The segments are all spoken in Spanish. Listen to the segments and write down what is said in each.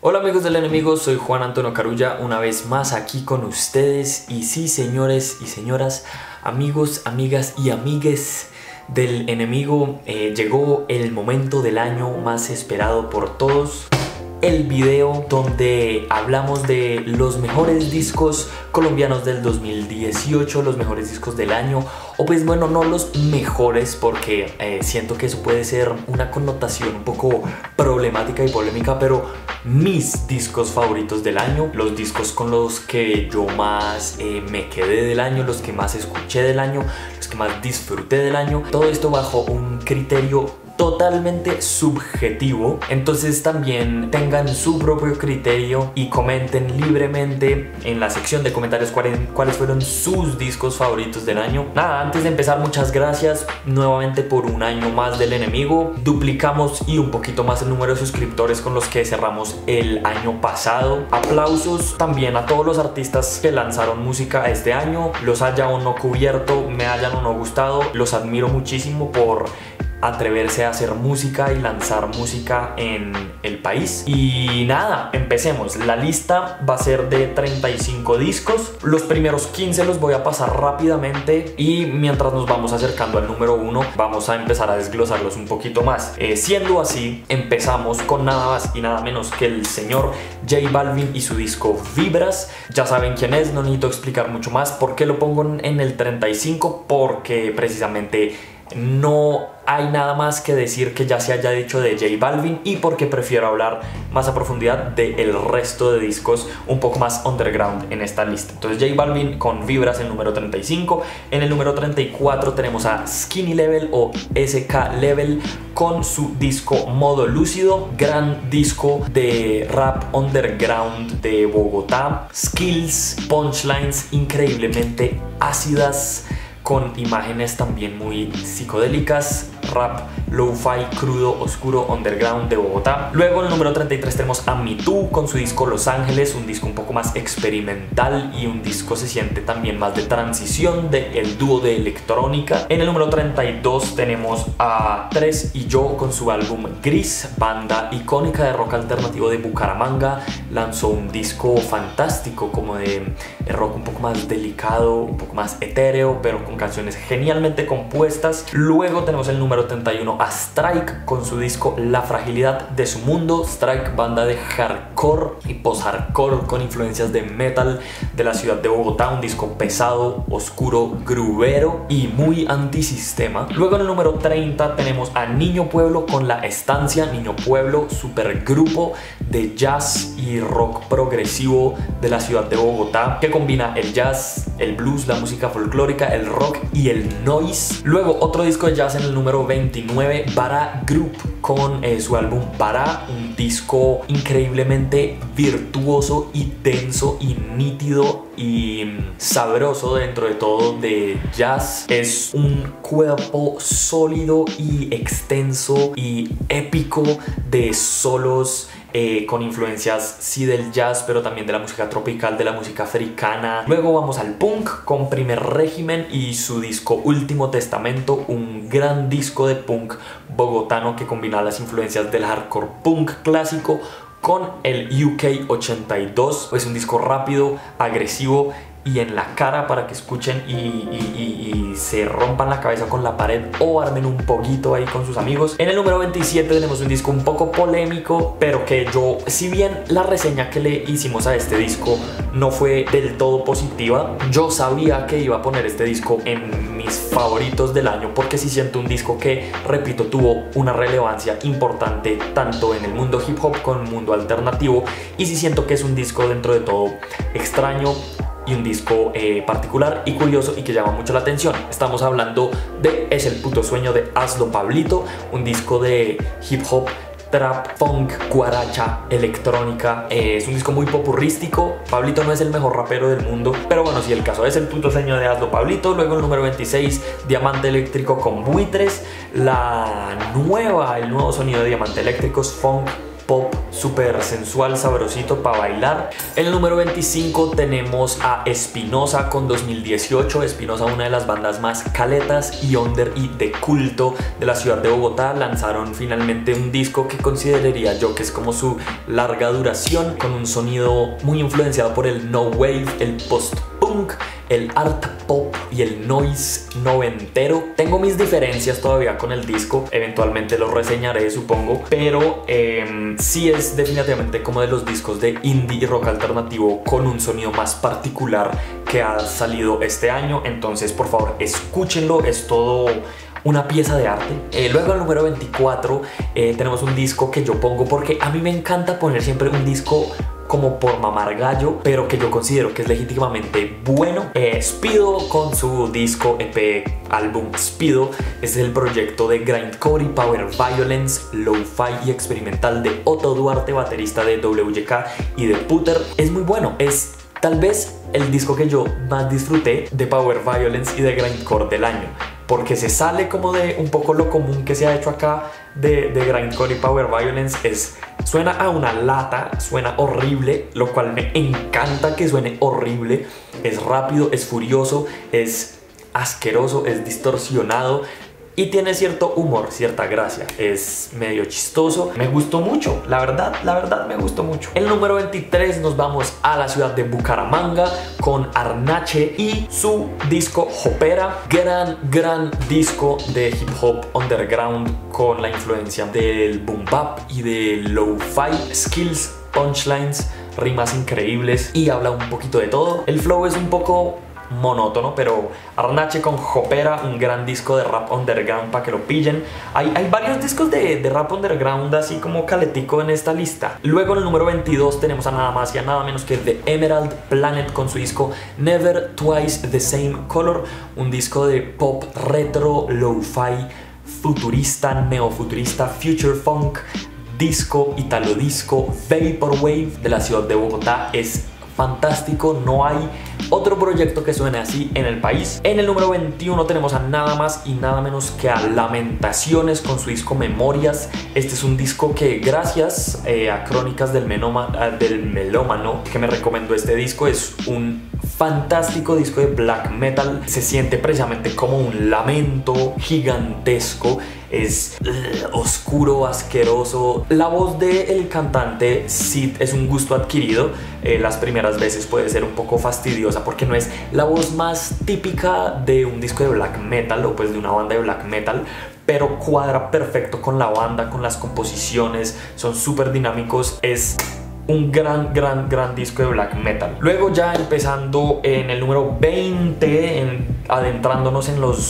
Hola amigos del enemigo, soy Juan Antonio Carulla, una vez más aquí con ustedes. Y sí, señores y señoras, amigos, amigas y amigues del enemigo, llegó el momento del año más esperado por todos. El video donde hablamos de los mejores discos colombianos del 2018, los mejores discos del año, o pues bueno, no los mejores porque siento que eso puede ser una connotación un poco problemática y polémica, pero mis discos favoritos del año, los discos con los que yo más me quedé del año, los que más escuché del año, los que más disfruté del año, todo esto bajo un criterio totalmente subjetivo. Entonces también tengan su propio criterio y comenten libremente en la sección de comentarios cuáles fueron sus discos favoritos del año. Nada, antes de empezar, muchas gracias nuevamente por un año más del enemigo. Duplicamos y un poquito más el número de suscriptores con los que cerramos el año pasado. Aplausos también a todos los artistas que lanzaron música este año, los haya o no cubierto, me hayan o no gustado, los admiro muchísimo por atreverse a hacer música y lanzar música en el país. Y nada, empecemos. La lista va a ser de 35 discos. Los primeros 15 los voy a pasar rápidamente y mientras nos vamos acercando al número 1 vamos a empezar a desglosarlos un poquito más. Siendo así, empezamos con nada más y nada menos que el señor J Balvin y su disco Vibras. Ya saben quién es, no necesito explicar mucho más. ¿Por qué lo pongo en el 35? Porque precisamente no hay nada más que decir que ya se haya dicho de J Balvin y porque prefiero hablar más a profundidad del resto de discos un poco más underground en esta lista. Entonces J Balvin con Vibras en número 35. En el número 34 tenemos a Skinny Level o SK Level con su disco Modo Lúcido, gran disco de rap underground de Bogotá. Skills, punchlines increíblemente ácidas, con imágenes también muy psicodélicas, rap, lo-fi, crudo, oscuro, underground de Bogotá. Luego en el número 33 tenemos a Me Too con su disco Los Ángeles, un disco un poco más experimental y un disco se siente también más de transición del dúo de electrónica. En el número 32 tenemos a Tres y Yo con su álbum Gris, banda icónica de rock alternativo de Bucaramanga. Lanzó un disco fantástico como de rock un poco más delicado, un poco más etéreo, pero con canciones genialmente compuestas. Luego tenemos el número 31 a Strike con su disco La Fragilidad de su Mundo. Strike, banda de hardcore y post-hardcore con influencias de metal de la ciudad de Bogotá, un disco pesado, oscuro, grubero y muy antisistema. Luego en el número 30 tenemos a Niño Pueblo con La Estancia. Niño Pueblo, supergrupo de jazz y rock progresivo de la ciudad de Bogotá que combina el jazz, el blues, la música folclórica, el rock y el noise. Luego otro disco de jazz en el número 29, Bara Group con su álbum Bara, un disco increíblemente virtuoso y denso y nítido y sabroso dentro de todo de jazz. Es un cuerpo sólido y extenso y épico de solos con influencias sí del jazz, pero también de la música tropical, de la música africana. Luego vamos al punk con Primer Régimen y su disco Último Testamento, un gran disco de punk bogotano que combina las influencias del hardcore punk clásico con el UK 82. Es un disco rápido, agresivo y en la cara para que escuchen y se rompan la cabeza con la pared o armen un poquito ahí con sus amigos. En el número 27 tenemos un disco un poco polémico, pero que yo, si bien la reseña que le hicimos a este disco no fue del todo positiva, yo sabía que iba a poner este disco en mis favoritos del año porque sí siento un disco que, repito, tuvo una relevancia importante tanto en el mundo hip hop como en el mundo alternativo, y sí siento que es un disco dentro de todo extraño y un disco particular y curioso y que llama mucho la atención. Estamos hablando de Es el puto sueño de Hazlo Pablito, un disco de hip hop, trap, funk, guaracha, electrónica. Es un disco muy popurrístico. Pablito no es el mejor rapero del mundo, pero bueno, sí, el caso es el puto sueño de Hazlo Pablito. Luego el número 26, Diamante Eléctrico con Buitres. El nuevo sonido de Diamante Eléctrico es funk pop súper sensual, sabrosito para bailar. En el número 25 tenemos a Espinosa con 2018. Espinosa, una de las bandas más caletas y under y de culto de la ciudad de Bogotá, lanzaron finalmente un disco que consideraría yo que es como su larga duración, con un sonido muy influenciado por el no wave, el post-punk, el art pop y el noise noventero. Tengo mis diferencias todavía con el disco, eventualmente lo reseñaré supongo, pero sí es definitivamente como de los discos de indie y rock alternativo con un sonido más particular que ha salido este año. Entonces por favor escúchenlo, es todo una pieza de arte. Luego el número 24 tenemos un disco que yo pongo porque a mí me encanta poner siempre un disco como por mamar gallo, pero que yo considero que es legítimamente bueno. Speedo con su disco EP álbum Speedo. Este es el proyecto de grindcore y power violence, lo-fi y experimental de Otto Duarte, baterista de WYK y de Putter. Es muy bueno, es tal vez el disco que yo más disfruté de power violence y de grindcore del año, porque se sale como de un poco lo común que se ha hecho acá de grindcore y power violence. Suena a una lata, suena horrible, lo cual me encanta que suene horrible. Es rápido, es furioso, es asqueroso, es distorsionado y tiene cierto humor, cierta gracia. Es medio chistoso. Me gustó mucho, la verdad me gustó mucho. El número 23 nos vamos a la ciudad de Bucaramanga con Arnache y su disco Jopera. Gran disco de hip hop underground con la influencia del boom bap y del lo-fi. Skills, punchlines, rimas increíbles y habla un poquito de todo. El flow es un poco monótono, pero Arnache con Jopera, un gran disco de rap underground para que lo pillen. Hay varios discos de rap underground así como caletico en esta lista. Luego en el número 22 tenemos a nada más y a nada menos que The Emerald Planet con su disco Never Twice the Same Color, un disco de pop retro, lo-fi, futurista, neofuturista, future funk, disco, italo disco, vaporwave de la ciudad de Bogotá. Es fantástico, no hay otro proyecto que suene así en el país. En el número 21 tenemos a nada más y nada menos que a Lamentaciones con su disco Memorias. Este es un disco que gracias a Crónicas del Melómano que me recomendó este disco. Es un fantástico disco de black metal. Se siente precisamente como un lamento gigantesco. Es oscuro, asqueroso. La voz del cantante Sid es un gusto adquirido. Las primeras veces puede ser un poco fastidiosa porque no es la voz más típica de un disco de black metal o pues de una banda de black metal, pero cuadra perfecto con la banda, con las composiciones, son súper dinámicos. Es un gran disco de black metal. Luego ya empezando en el número 20, adentrándonos en los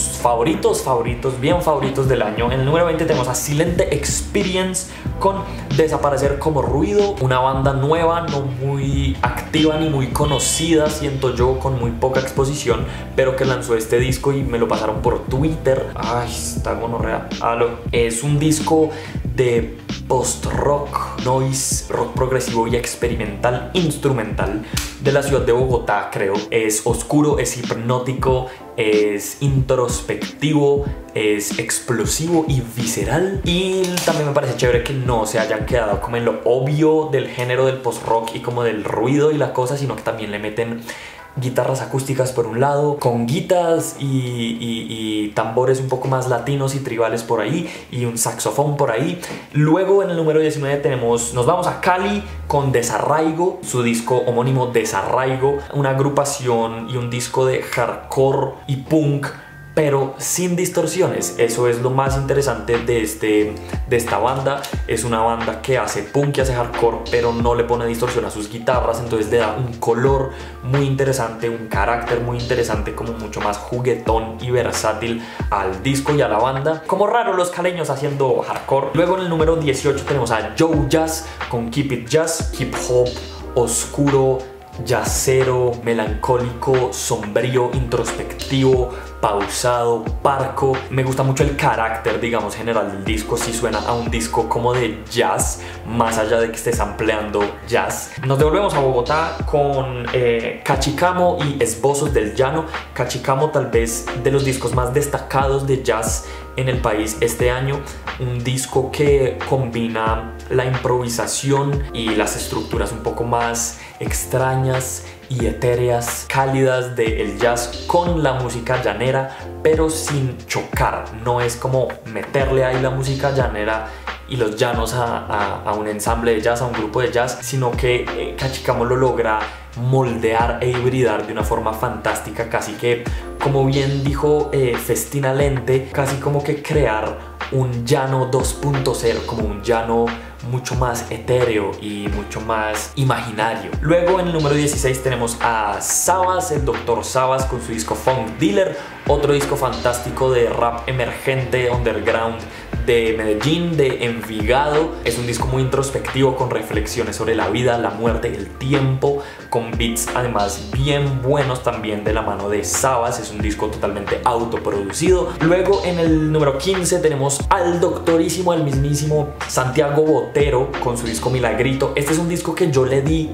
bien favoritos del año. En el número 20 tenemos a Silente Experience con Desaparecer como Ruido, una banda nueva, no muy activa ni muy conocida, siento yo, con muy poca exposición, pero que lanzó este disco y me lo pasaron por Twitter. Ay, está gonorrea. Es un disco de post-rock, noise, rock progresivo y experimental instrumental de la ciudad de Bogotá, creo. Es oscuro, es hipnótico, es introspectivo, es explosivo y visceral. Y también me parece chévere que no se hayan quedado como en lo obvio del género del post-rock y como del ruido y la cosa, sino que también le meten guitarras acústicas por un lado, con guitas y tambores un poco más latinos y tribales por ahí, y un saxofón por ahí. Luego en el número 19 nos vamos a Cali con Desarraigo, su disco homónimo Desarraigo, una agrupación y un disco de hardcore y punk, pero sin distorsiones. Eso es lo más interesante de esta banda. Es una banda que hace punk y hace hardcore, pero no le pone distorsión a sus guitarras, entonces le da un color muy interesante, un carácter muy interesante, como mucho más juguetón y versátil al disco y a la banda. Como raro los caleños haciendo hardcore. Luego en el número 18 tenemos a Joe Jazz con Keep It Jazz, hip hop oscuro, jazzero, melancólico, sombrío, introspectivo, pausado, parco. Me gusta mucho el carácter, digamos, general del disco. Sí suena a un disco como de jazz, más allá de que estés ampliando jazz. Nos devolvemos a Bogotá con Cachicamo y Esbozos del Llano. Cachicamo, tal vez de los discos más destacados de jazz en el país este año, un disco que combina la improvisación y las estructuras un poco más extrañas y etéreas, cálidas del jazz con la música llanera, pero sin chocar. No es como meterle ahí la música llanera y los llanos a un ensamble de jazz, a un grupo de jazz, sino que Cachicamo lo logra moldear e hibridar de una forma fantástica, casi que, como bien dijo Festina Lente, casi como que crear un llano 2.0, como un llano mucho más etéreo y mucho más imaginario. Luego en el número 16 tenemos a Sabas, el Dr. Sabas, con su disco Funk Dealer, otro disco fantástico de rap emergente, underground, de Medellín, de Envigado. Es un disco muy introspectivo, con reflexiones sobre la vida, la muerte, el tiempo, con beats además bien buenos también de la mano de Sabas. Es un disco totalmente autoproducido. Luego en el número 15 tenemos al doctorísimo, al mismísimo Santiago Botero, con su disco Milagrito. Este es un disco que yo le di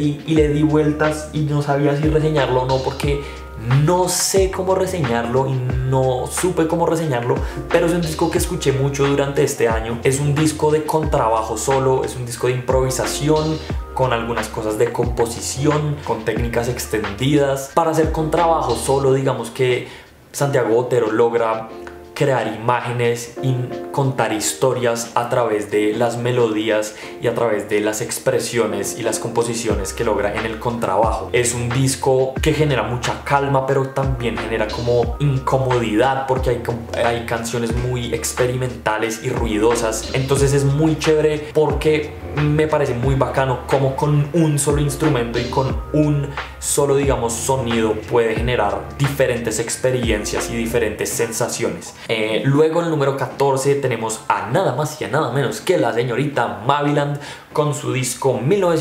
vueltas y no sabía si reseñarlo o no, porque no sé cómo reseñarlo y no supe cómo reseñarlo, pero es un disco que escuché mucho durante este año. Es un disco de contrabajo solo, es un disco de improvisación, con algunas cosas de composición, con técnicas extendidas. Para hacer contrabajo solo, digamos que Santiago Botero logra crear imágenes y contar historias a través de las melodías y a través de las expresiones y las composiciones que logra en el contrabajo. Es un disco que genera mucha calma, pero también genera como incomodidad, porque hay canciones muy experimentales y ruidosas. Entonces es muy chévere, porque me parece muy bacano como con un solo instrumento y con un solo, digamos, sonido puede generar diferentes experiencias y diferentes sensaciones. Luego en el número 14 tenemos a nada más y a nada menos que la señorita Maviland, con su disco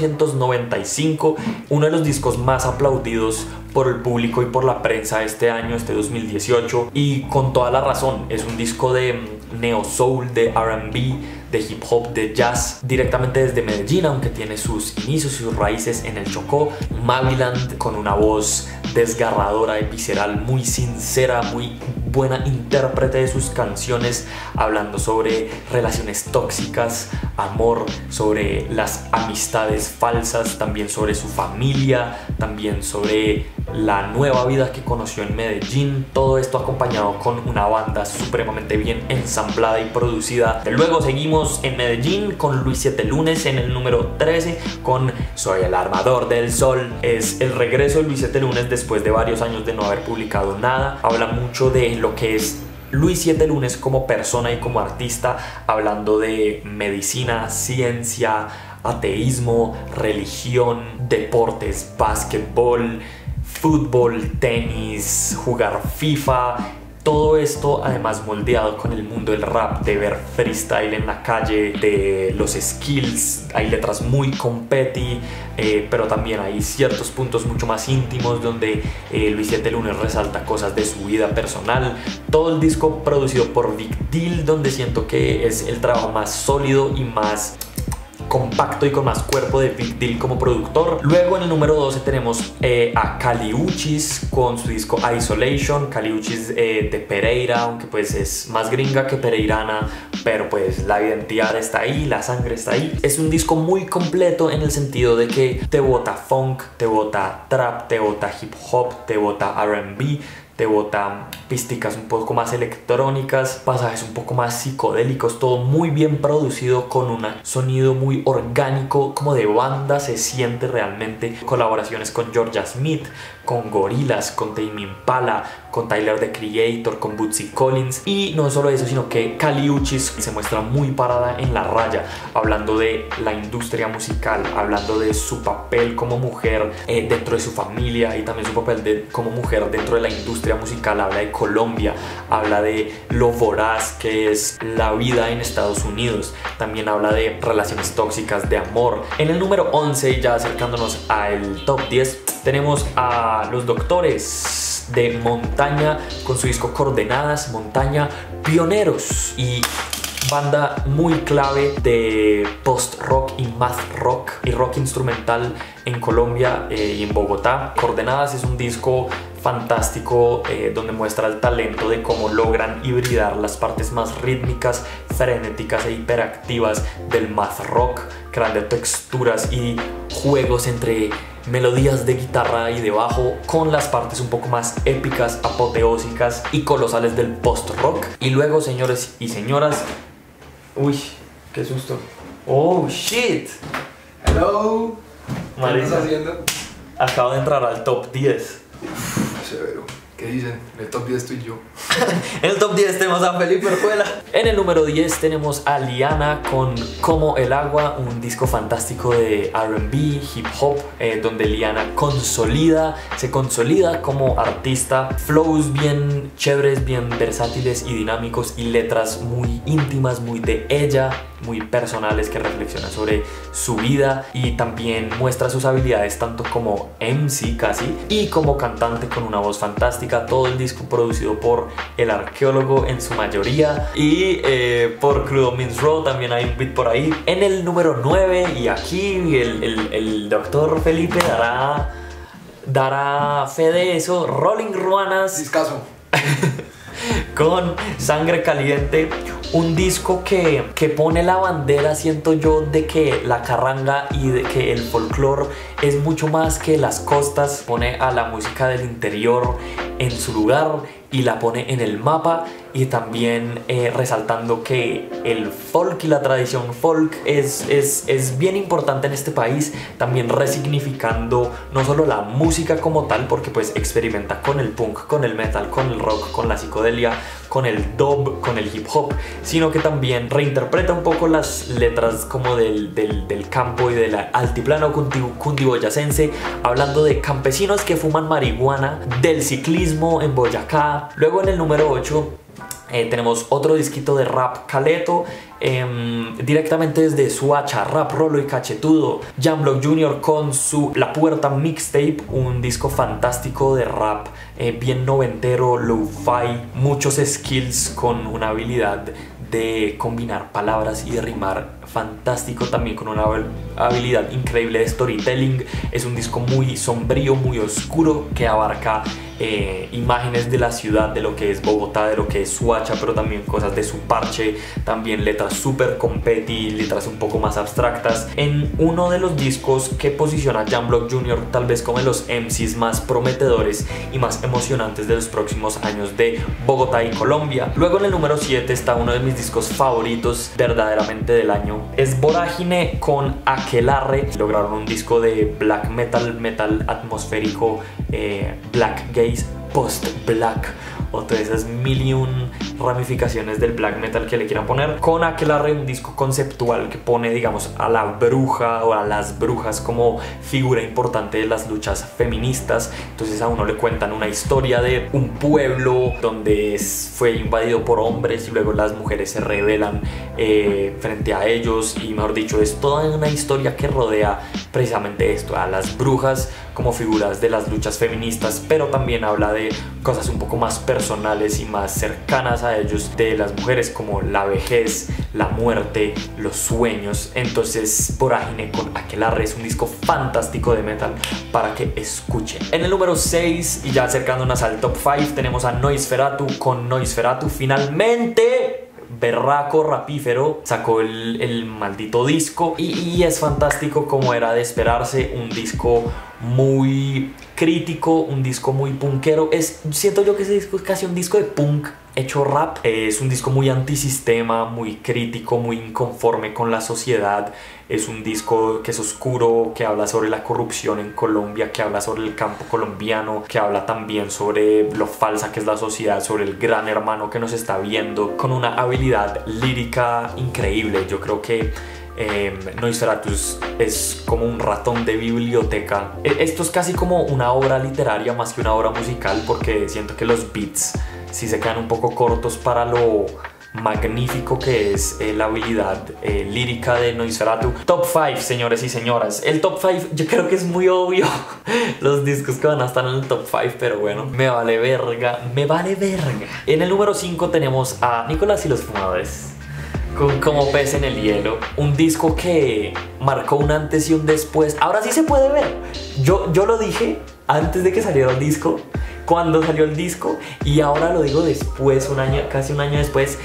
1995, uno de los discos más aplaudidos por el público y por la prensa este año, este 2018, y con toda la razón. Es un disco de neo soul, de R&B, de hip hop, de jazz, directamente desde Medellín, aunque tiene sus inicios y sus raíces en el Chocó. Maviland, con una voz desgarradora y visceral, muy sincera, muy buena intérprete de sus canciones, hablando sobre relaciones tóxicas, amor, sobre las amistades falsas, también sobre su familia, también sobre la nueva vida que conoció en Medellín. Todo esto acompañado con una banda supremamente bien ensamblada y producida. Luego seguimos en Medellín con Luis 7 Lunes en el número 13 con Soy el Armador del Sol. Es el regreso de Luis 7 Lunes después de varios años de no haber publicado nada. Habla mucho de lo que es Luis 7 Lunes como persona y como artista, hablando de medicina, ciencia, ateísmo, religión, deportes, básquetbol, fútbol, tenis, jugar FIFA. Todo esto además moldeado con el mundo del rap, de ver freestyle en la calle, de los skills. Hay letras muy competi, pero también hay ciertos puntos mucho más íntimos donde Luis 7 Lunes resalta cosas de su vida personal. Todo el disco producido por Big Deal, donde siento que es el trabajo más sólido y más compacto y con más cuerpo de Big Deal como productor. Luego en el número 12 tenemos a Kali Uchis con su disco Isolation. Kali Uchis de Pereira, aunque pues es más gringa que pereirana, pero pues la identidad está ahí, la sangre está ahí. Es un disco muy completo en el sentido de que te bota funk, te bota trap, te bota hip hop, te bota R&B, te bota písticas un poco más electrónicas, pasajes un poco más psicodélicos, todo muy bien producido, con un sonido muy orgánico, como de banda, se siente realmente. Colaboraciones con Georgia Smith, con Gorillaz, con Tame Impala, con Tyler the Creator, con Bootsy Collins. Y no solo eso, sino que Kali Uchis se muestra muy parada en la raya, hablando de la industria musical, hablando de su papel como mujer dentro de su familia, y también su papel como mujer dentro de la industria musical. Habla de Colombia, habla de lo voraz que es la vida en Estados Unidos, también habla de relaciones tóxicas, de amor. En el número 11, ya acercándonos al top 10, tenemos a Los Doctores Roots de Montaña con su disco Coordenadas. Montaña, pioneros y banda muy clave de post-rock y math rock y rock instrumental en Colombia y en Bogotá. Coordenadas es un disco fantástico donde muestra el talento de cómo logran hibridar las partes más rítmicas, frenéticas e hiperactivas del math rock, creando texturas y juegos entre melodías de guitarra y de bajo con las partes un poco más épicas, apoteósicas y colosales del post-rock. Y luego, señores y señoras, uy, qué susto. Oh, shit. Hello. ¿Qué estás haciendo? Acabo de entrar al top 10. Severo. ¿Qué dicen? En el top 10 estoy yo. En el top 10 tenemos a Felipe Orjuela. En el número 10 tenemos a Liana con Como el Agua, un disco fantástico de R&B, hip hop, donde Liana se consolida como artista. Flows bien chéveres, bien versátiles y dinámicos, y letras muy íntimas, muy de ella, muy personales, que reflexionan sobre su vida y también muestra sus habilidades tanto como MC casi y como cantante con una voz fantástica. Todo el disco producido por El Arqueólogo en su mayoría y por Crudo Means Raw, también hay un beat por ahí. En el número 9, y aquí el doctor Felipe dará fe de eso, Rolling Ruanas. Discaso. Con Sangre Caliente, un disco que pone la bandera, siento yo, de que la carranga y de que el folclore es mucho más que las costas. Pone a la música del interior en su lugar y la pone en el mapa, y también resaltando que el folk y la tradición folk es bien importante en este país, también resignificando no solo la música como tal, porque pues experimenta con el punk, con el metal, con el rock, con la psicodelia, con el dub, con el hip hop, sino que también reinterpreta un poco las letras como del campo y del altiplano cundiboyacense, hablando de campesinos que fuman marihuana, del ciclismo en Boyacá. Luego en el número 8 tenemos otro disquito de rap caleto, directamente desde Suacha, rap rolo y cachetudo, Jamlock Jr. con su La Puerta Mixtape, un disco fantástico de rap bien noventero, lo-fi, muchos skills con una habilidad de combinar palabras y de rimar fantástico, también con una habilidad increíble de storytelling. Es un disco muy sombrío, muy oscuro, que abarca imágenes de la ciudad, de lo que es Bogotá, de lo que es Suacha, pero también cosas de su parche, también letras súper competi, letras un poco más abstractas, en uno de los discos que posiciona a Jamlock Jr. tal vez como de los MCs más prometedores y más emocionantes de los próximos años de Bogotá y Colombia. Luego en el número 7 está uno de mis discos favoritos verdaderamente del año, es Vorágine con Aquelarre. Lograron un disco de black metal atmosférico, black gaze, post-black, o todas esas mil y un ramificaciones del black metal que le quieran poner. Con Aquelarre, un disco conceptual que pone, digamos, a la bruja o a las brujas como figura importante de las luchas feministas. Entonces a uno le cuentan una historia de un pueblo donde fue invadido por hombres y luego las mujeres se rebelan frente a ellos, y mejor dicho, es toda una historia que rodea precisamente esto, a las brujas como figuras de las luchas feministas, pero también habla de cosas un poco más personales y más cercanas a ellos, de las mujeres, como la vejez, la muerte, los sueños. Entonces Vorágine con Aquelarre es un disco fantástico de metal para que escuchen. En el número 6, y ya acercándonos al top 5, tenemos a Noisferatu con Noisferatu. Finalmente berraco rapífero sacó el maldito disco, y es fantástico como era de esperarse, un disco muy crítico, un disco muy punkero. Siento yo que ese disco es casi un disco de punk hecho rap. Es un disco muy antisistema, muy crítico, muy inconforme con la sociedad. Es un disco que es oscuro, que habla sobre la corrupción en Colombia, que habla sobre el campo colombiano, que habla también sobre lo falsa que es la sociedad, sobre el gran hermano que nos está viendo, con una habilidad lírica increíble. Yo creo que Noisferatus es como un ratón de biblioteca. Esto es casi como una obra literaria más que una obra musical, porque siento que los beats sí se quedan un poco cortos para lo magnífico que es la habilidad lírica de Nosferatu. Top 5, señores y señoras. El top 5 yo creo que es muy obvio los discos que van a estar en el top 5, pero bueno, me vale verga, me vale verga. En el número 5 tenemos a Nicolás y los Fumadores con Como Pez en el Hielo, un disco que marcó un antes y un después. Ahora sí se puede ver. Yo lo dije antes de que saliera el disco, cuando salió el disco, y ahora lo digo después, casi un año después.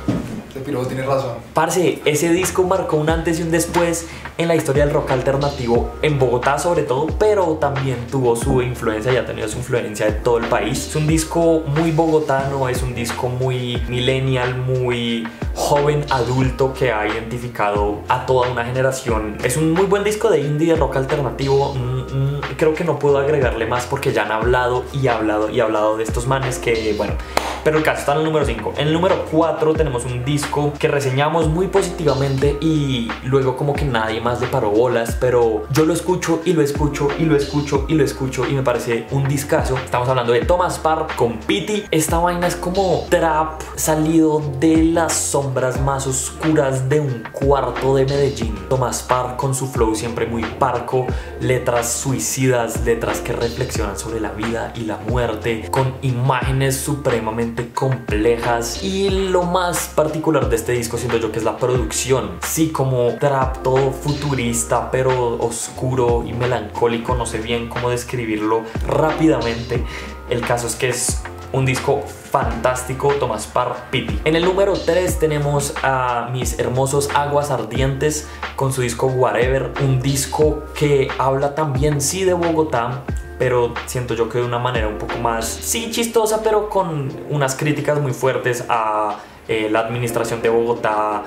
Pero tienes razón. Parce, ese disco marcó un antes y un después en la historia del rock alternativo en Bogotá sobre todo, pero también tuvo su influencia y ha tenido su influencia de todo el país. Es un disco muy bogotano, es un disco muy millennial, muy joven adulto que ha identificado a toda una generación. Es un muy buen disco de indie, de rock alternativo. Creo que no puedo agregarle más porque ya han hablado y hablado de estos manes que, bueno, pero el caso está en el número 5. En el número 4 tenemos un disco que reseñamos muy positivamente y luego como que nadie más le paró bolas, pero yo lo escucho y lo escucho y lo escucho y lo escucho y me parece un discazo. Estamos hablando de Thomas Parr con Pity. Esta vaina es como trap salido de las sombras más oscuras de un cuarto de Medellín. Thomas Parr con su flow siempre muy parco, letras suicidas, letras que reflexionan sobre la vida y la muerte, con imágenes supremamente complejas. Y lo más particular de este disco siento yo que es la producción. Sí, como trap todo futurista pero oscuro y melancólico, no sé bien cómo describirlo rápidamente. El caso es que es un disco fantástico, Thomas Parr, Pity. En el número 3 tenemos a mis hermosos Aguas Ardientes con su disco Whatever, un disco que habla también sí de Bogotá, pero siento yo que de una manera un poco más, sí, chistosa, pero con unas críticas muy fuertes a la administración de Bogotá,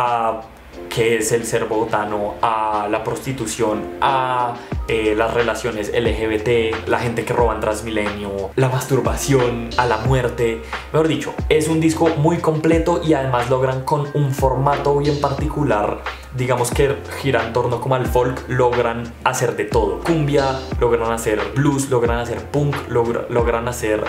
a qué es el ser bogotano, a la prostitución, a las relaciones LGBT, la gente que roba en Transmilenio, la masturbación, a la muerte. Mejor dicho, es un disco muy completo y además logran con un formato bien particular, digamos que gira en torno como al folk, logran hacer de todo. Cumbia, logran hacer blues, logran hacer punk, logran hacer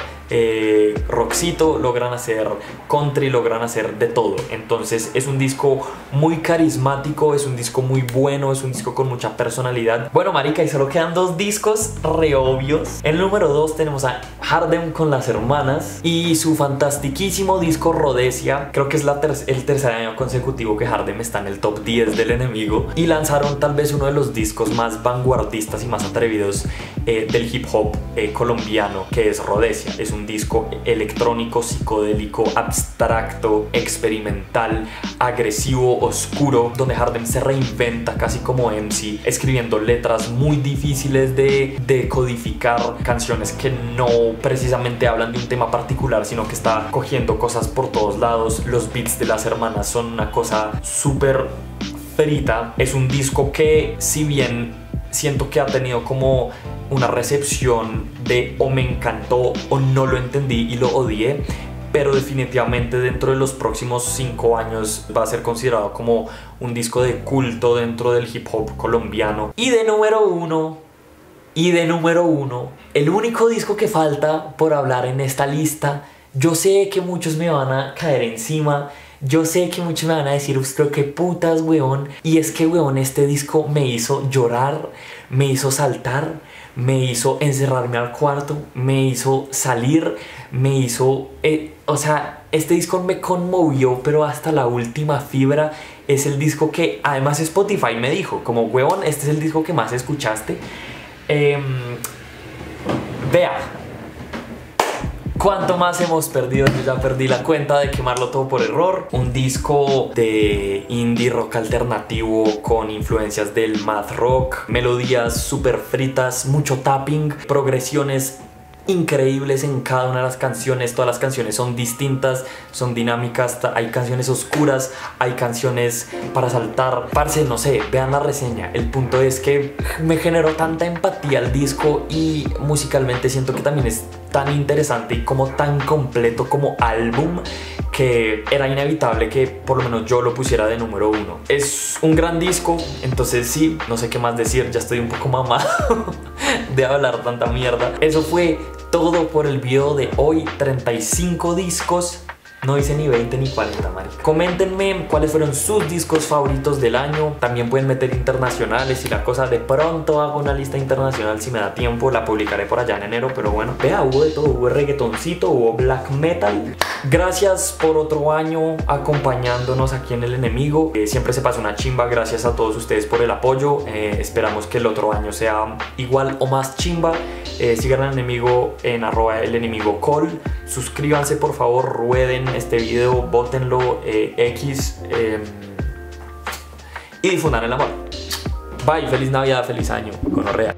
rockcito, logran hacer country, logran hacer de todo. Entonces es un disco muy carismático, es un disco muy bueno, es un disco con mucha personalidad. Bueno, marica, y solo quedan dos discos re obvios. En el número 2 tenemos a Hardem con Las Hermanas y su fantastiquísimo disco Rhodesia. Creo que es el tercer año consecutivo que Hardem está en el top 10 del enemigo, y lanzaron tal vez uno de los discos más vanguardistas y más atrevidos del hip hop colombiano, que es Rhodesia. Es un disco electrónico, psicodélico, abstracto, experimental, agresivo, oscuro, donde Hardem se reinventa casi como MC, escribiendo letras muy difíciles de decodificar, canciones que no precisamente hablan de un tema particular, sino que está cogiendo cosas por todos lados. Los beats de Las Hermanas son una cosa súper frita. Es un disco que, si bien siento que ha tenido como una recepción de o me encantó o no lo entendí y lo odié, pero definitivamente dentro de los próximos 5 años va a ser considerado como un disco de culto dentro del hip hop colombiano. Y de número uno, el único disco que falta por hablar en esta lista. Yo sé que muchos me van a caer encima, yo sé que muchos me van a decir, usted qué putas, weón. Y es que, weón, este disco me hizo llorar, me hizo saltar, me hizo encerrarme al cuarto, me hizo salir, me hizo... o sea, este disco me conmovió, pero hasta la última fibra. Es el disco que además Spotify me dijo, como, weón, este es el disco que más escuchaste. Vea, ¿cuánto más hemos perdido? Yo ya perdí la cuenta de quemarlo todo por error. Un disco de indie rock alternativo con influencias del math rock, melodías súper fritas, mucho tapping, progresiones increíbles en cada una de las canciones. Todas las canciones son distintas, son dinámicas, hay canciones oscuras, hay canciones para saltar. Parce, no sé, vean la reseña. El punto es que me generó tanta empatía el disco y musicalmente siento que también es tan interesante y como tan completo como álbum que era inevitable que por lo menos yo lo pusiera de número 1. Es un gran disco, entonces sí, no sé qué más decir, ya estoy un poco mamado de hablar tanta mierda. Eso fue todo por el video de hoy, 35 discos No hice ni 20 ni 40, marica. Coméntenme cuáles fueron sus discos favoritos del año. También pueden meter internacionales y la cosa. De pronto hago una lista internacional si me da tiempo. La publicaré por allá en enero, pero bueno. Vea, hubo de todo. Hubo reggaetoncito, hubo black metal. Gracias por otro año acompañándonos aquí en El Enemigo. Siempre se pasa una chimba. Gracias a todos ustedes por el apoyo. Esperamos que el otro año sea igual o más chimba. Sigan al Enemigo en @elenemigocol. Suscríbanse por favor, rueden este video, bótenlo y difundan el amor. Bye, feliz Navidad, feliz año, gonorrea.